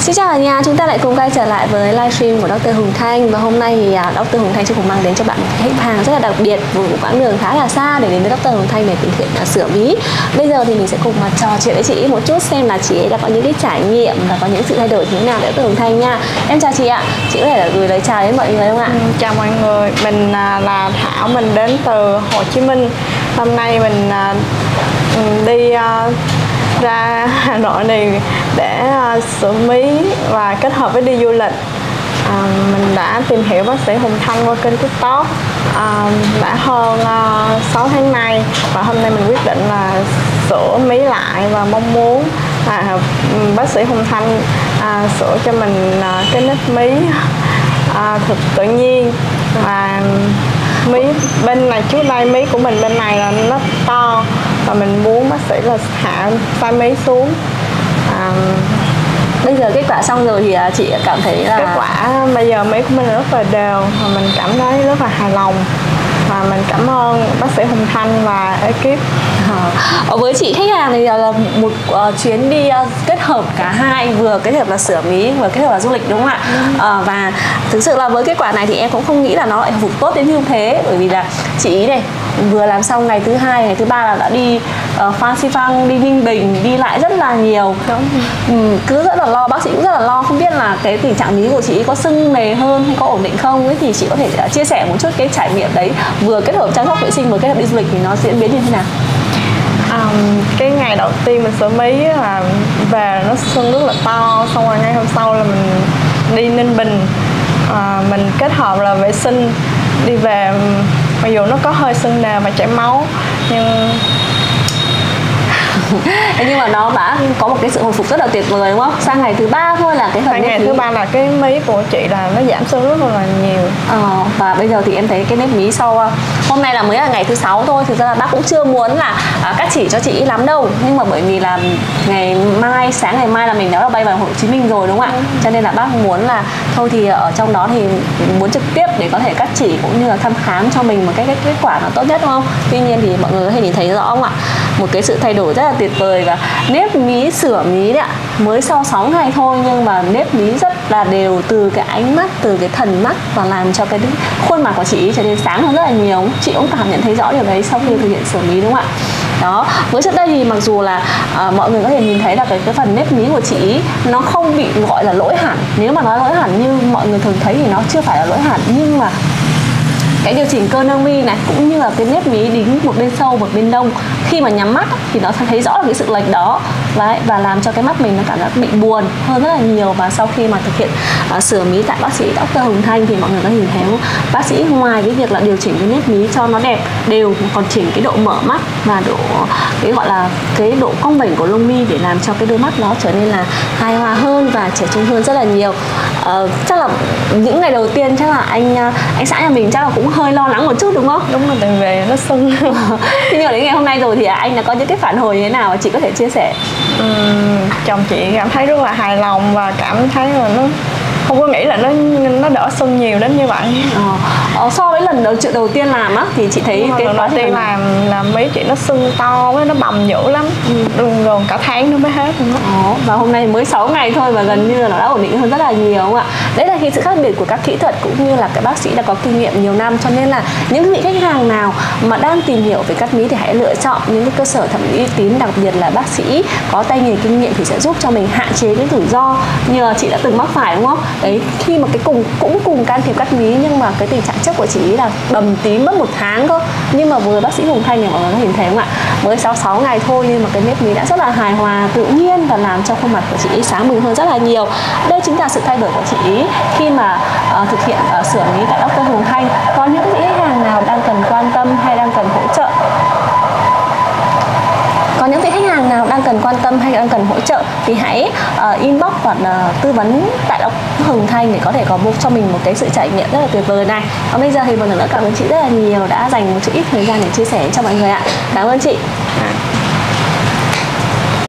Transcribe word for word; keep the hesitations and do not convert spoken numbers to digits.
Xin chào cả nhà, chúng ta lại cùng quay trở lại với livestream của Doctor Hùng Thanh. Và hôm nay thì Doctor Hùng Thanh sẽ cùng mang đến cho bạn một khách hàng rất là đặc biệt, một quãng đường khá là xa để đến với Doctor Hùng Thanh để thực hiện sửa ví. Bây giờ thì mình sẽ cùng mà trò chuyện với chị một chút xem là chị ấy đã có những cái trải nghiệm và có những sự thay đổi như thế nào để Doctor Hùng Thanh nha. Em chào chị ạ, chị có thể gửi lời chào đến mọi người không ạ? Ừ, chào mọi người, mình là Thảo, mình đến từ Hồ Chí Minh. Hôm nay mình đi ra Hà Nội này để uh, sửa mí và kết hợp với đi du lịch. uh, Mình đã tìm hiểu bác sĩ Hùng Thanh qua kênh TikTok uh, đã hơn uh, sáu tháng nay. Và hôm nay mình quyết định là sửa mí lại và mong muốn uh, bác sĩ Hùng Thanh uh, sửa cho mình uh, cái nếp mí uh, thật tự nhiên. Và mí bên này, trước đây mí của mình bên này là nó to và mình muốn bác sĩ là hạ size mí xuống. à, Bây giờ kết quả xong rồi thì chị cảm thấy là kết quả bây giờ mí của mình rất là đều và mình cảm thấy rất là hài lòng. Và mình cảm ơn bác sĩ Hùng Thanh và ekip. À, với chị khách hàng thì là một uh, chuyến đi uh, kết hợp cả hai, vừa kết hợp là sửa mí vừa kết hợp là du lịch, đúng không ạ? Ừ. Uh, và thực sự là với kết quả này thì em cũng không nghĩ là nó lại phục tốt đến như thế, bởi vì là chị này vừa làm xong ngày thứ hai, ngày thứ ba là đã đi uh, Phan Xipang, đi Ninh Bình, đi lại rất là nhiều. Ừ, cứ rất là lo, bác sĩ cũng rất là lo không biết là cái tình trạng mí của chị có sưng nề hơn hay có ổn định không ấy, thì chị có thể uh, chia sẻ một chút cái trải nghiệm đấy, vừa kết hợp chăm sóc vệ sinh vừa kết hợp đi du lịch thì nó diễn biến như thế nào? Um, cái ngày đầu tiên mình sửa mí là về nó sưng rất là to, xong rồi ngay hôm sau là mình đi Ninh Bình, uh, mình kết hợp là vệ sinh đi về, mặc dù nó có hơi sưng nề và chảy máu nhưng nhưng mà nó đã có một cái sự hồi phục rất là tuyệt vời, đúng không? Sang ngày thứ ba thôi là cái phần sang ngày thứ ba là cái mí của chị là nó giảm sưng rất là nhiều. Ờ, và bây giờ thì em thấy cái nếp mí sau hôm nay là mới là ngày thứ sáu thôi, thực ra là bác cũng chưa muốn là à, cắt chỉ cho chị lắm đâu, nhưng mà bởi vì là ngày mai, sáng ngày mai là mình đã bay vào Hồ Chí Minh rồi, đúng không ạ? Ừ. Cho nên là bác muốn là thôi thì ở trong đó thì muốn trực tiếp để có thể cắt chỉ cũng như là thăm khám cho mình một cái, cái kết quả nó tốt nhất, đúng không? Tuy nhiên thì mọi người có thể nhìn thấy rõ không ạ, một cái sự thay đổi rất là tuyệt vời. Và nếp mí, sửa mí đấy ạ, mới sau sáu ngày thôi nhưng mà nếp mí rất là đều từ cái ánh mắt, từ cái thần mắt, và làm cho cái khuôn mặt của chị trở nên sáng hơn rất là nhiều. Chị cũng cảm nhận thấy rõ điều đấy sau khi thực hiện sửa mí, đúng không ạ? Đó, với trước đây thì mặc dù là à, mọi người có thể nhìn thấy là cái, cái phần nếp mí của chị nó không bị gọi là lỗi hẳn. Nếu mà nói lỗi hẳn như mọi người thường thấy thì nó chưa phải là lỗi hẳn, nhưng mà cái điều chỉnh cơ nâng mi này cũng như là cái nếp mí đính một bên sâu một bên đông, khi mà nhắm mắt thì nó thấy rõ là cái sự lệch đó. Đấy, và làm cho cái mắt mình nó cảm giác bị buồn hơn rất là nhiều. Và sau khi mà thực hiện uh, sửa mí tại bác sĩ Doctor Hùng Thanh thì mọi người có nhìn thấy không? Bác sĩ ngoài cái việc là điều chỉnh cái nếp mí cho nó đẹp đều, còn chỉnh cái độ mở mắt và độ cái gọi là cái độ cong vểnh của lông mi để làm cho cái đôi mắt nó trở nên là hài hòa hơn và trẻ trung hơn rất là nhiều. Uh, chắc là những ngày đầu tiên chắc là anh uh, anh xã nhà mình chắc là cũng hơi lo lắng một chút, đúng không? Đúng rồi, tại về nó sưng. Thế nhưng mà đến ngày hôm nay rồi thì anh đã có những cái phản hồi như thế nào chị có thể chia sẻ? Uhm, chồng chị cảm thấy rất là hài lòng và cảm thấy là nó không có nghĩ là nó nó đỡ sưng nhiều đến như vậy. Ờ, so với lần đầu chuyện đầu tiên làm á thì chị thấy cái lần đầu tiên làm làm mấy chị nó sưng to với nó bầm dữ lắm. Ừ. Rồi cả tháng nó mới hết. Ờ, và hôm nay mới sáu ngày thôi và gần như là nó đã ổn định hơn rất là nhiều, không ạ? Đấy là cái sự khác biệt của các kỹ thuật cũng như là cái bác sĩ đã có kinh nghiệm nhiều năm, cho nên là những vị khách hàng nào mà đang tìm hiểu về cắt mí thì hãy lựa chọn những cái cơ sở thẩm mỹ uy tín, đặc biệt là bác sĩ có tay nghề kinh nghiệm thì sẽ giúp cho mình hạn chế cái rủi ro như là chị đã từng mắc phải, đúng không? Đấy, khi mà cái cùng cũng cùng can thiệp cắt mí nhưng mà cái tình trạng trước của chị là bầm tím mất một tháng cơ, nhưng mà với bác sĩ Hùng Thanh thì mọi người có nhìn thấy không ạ, mới sáu sáu ngày thôi nhưng mà cái nếp mí đã rất là hài hòa, tự nhiên và làm cho khuôn mặt của chị sáng bừng hơn rất là nhiều. Đây chính là sự thay đổi của chị khi mà uh, thực hiện uh, sửa mí tại Doctor Hùng Thanh. Có những vị khách hàng nào đang cần quan tâm hay đang cần hỗ trợ Có những vị khách hàng nào đang cần quan tâm hay đang cần hỗ trợ thì hãy uh, inbox hoặc uh, tư vấn tại Doctor Hùng Thanh để có thể có một cho mình một cái sự trải nghiệm rất là tuyệt vời này. Và bây giờ thì một lần nữa cảm ơn chị rất là nhiều đã dành một chút ít thời gian để chia sẻ cho mọi người ạ. Cảm ơn chị. À.